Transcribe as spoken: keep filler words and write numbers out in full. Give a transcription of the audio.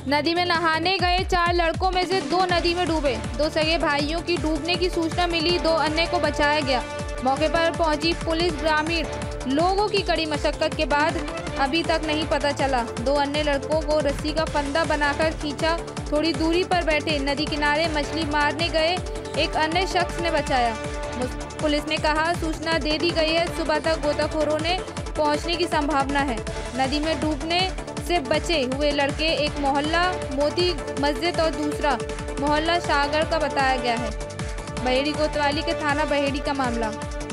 नदी में नहाने गए चार लड़कों में से दो नदी में डूबे। दो सगे भाइयों की डूबने की सूचना मिली, दो अन्य को बचाया गया। मौके पर पहुंची पुलिस, ग्रामीण लोगों की कड़ी मशक्कत के बाद अभी तक नहीं पता चला। दो अन्य लड़कों को रस्सी का फंदा बनाकर खींचा। थोड़ी दूरी पर बैठे नदी किनारे मछली मारने गए एक अन्य शख्स ने बचाया। पुलिस ने कहा, सूचना दे दी गई है, सुबह तक गोताखोरों ने पहुंचने की संभावना है। नदी में डूबने से बचे हुए लड़के एक मोहल्ला मोती मस्जिद और दूसरा मोहल्ला शाहगढ़ का बताया गया है। बहेड़ी कोतवाली के थाना बहेड़ी का मामला।